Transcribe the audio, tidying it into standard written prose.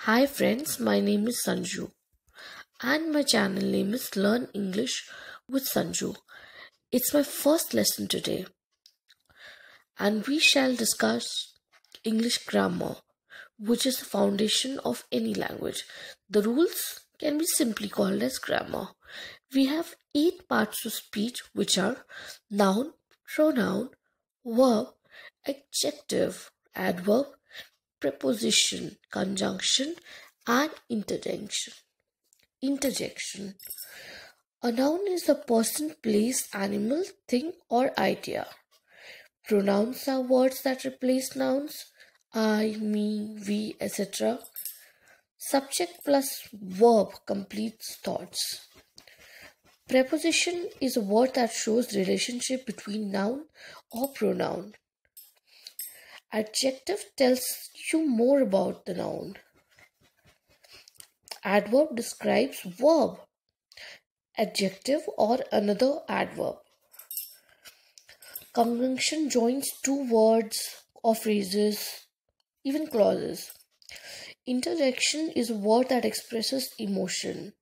Hi friends, my name is Sanju and my channel name is Learn English with Sanju. It's my first lesson today and we shall discuss English grammar, which is the foundation of any language. The rules can be simply called as grammar. We have 8 parts of speech, which are noun, pronoun, verb, adjective, adverb, preposition, conjunction, and interjection. A noun is a person, place, animal, thing, or idea. Pronouns are words that replace nouns, I, me, we, etc. Subject plus verb completes thoughts. Preposition is a word that shows relationship between noun or pronoun. Adjective tells you more about the noun. Adverb describes verb, adjective, or another adverb. Conjunction joins two words or phrases, even clauses. Interjection is a word that expresses emotion.